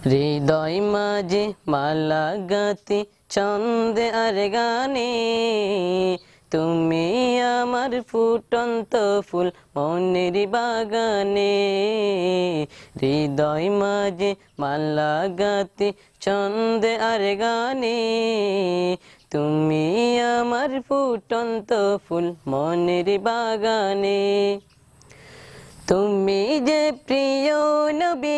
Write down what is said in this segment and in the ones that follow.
হৃদয় মাঝে মালা গাতি ছন্দে আর গানে, তুমি আমার ফুটন্ত ফুল মনের বাগানে। হৃদয় মাঝে মালা গাতি ছন্দে আর গানে, তুমি আমার ফুটন্ত ফুল মনের বাগানে। তুমি যে প্রিয় নবী,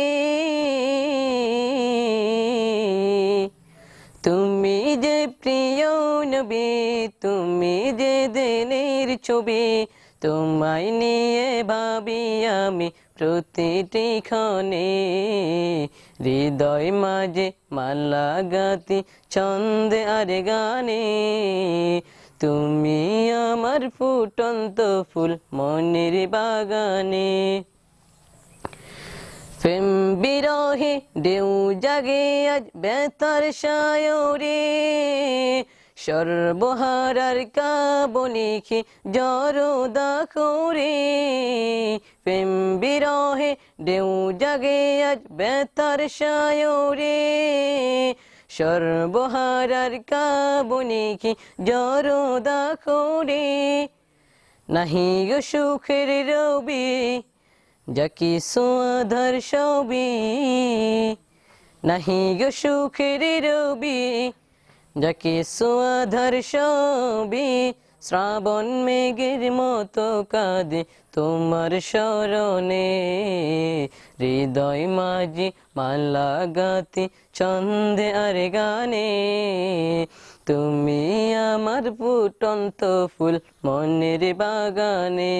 তুমি যে প্রিয় নবী, তুমি যে দিনের ছবি, তোমায় নিয়ে ভাবি আমি প্রতিটি ক্ষণে। হৃদয় মাঝে মালা গাতি ছন্দে আর গানে, তুমি আমার ফুটন্ত ফুল মনের বাগানে। প্রেম বিরহে ঢেউ জাগে আজ বেতার সায়রে, সর্বহারার কাবলিখি জরদা করে। প্রেম বিরহে ঢেউ জাগে আজ বেতার সায়রে, সর্বহারার কাবলিখি জরদা করে। নাহি গো সুখের রবি যাকি সোয়াধার সবই, নাহি গো সুখের রবি যাকি সোয়াধার সবই। শ্রাবণ মেঘের মতো কাঁদে তোমার স্মরণে, হৃদয় মাঝে মালা গাতি ছন্দে আর গানে, তুমি আমার ফুটন্ত ফুল মনের বাগানে।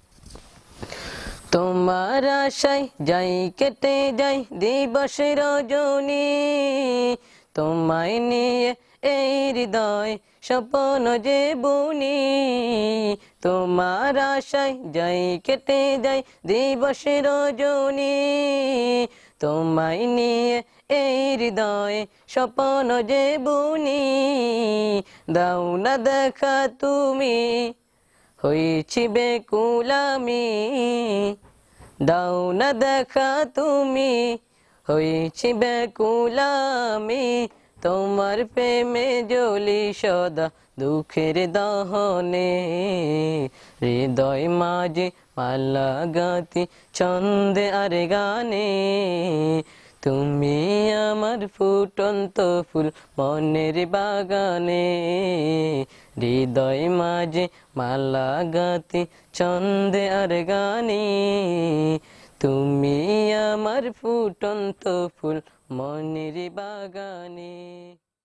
তোমার আশায় যাই কেটে যাই দিবস রজনী, তোমায় নিয়ে এই হৃদয় স্বপ্ন যে বুনি। তোমার আশায় যাই কেটে যাই দিবস রজনী, তোমায় নিয়ে এই হৃদয় স্বপ্ন যে বুনি। দাও না দেখা তুমি হইছি বেকুল আমি, দাও না দেখা তুমি হইছি বেকুল আমি। তোমার প্রেমে জ্বলি সদা দুঃখের দহনে, হৃদয় মাঝে মালা গাতি ছন্দে আর গানে, তুমি আমার ফুটন্ত ফুল মনের বাগানে। হৃদয় মাঝে মালা গাতি ছন্দে আর গানে, তুমি আমার ফুটন্ত ফুল মনের বাগানে।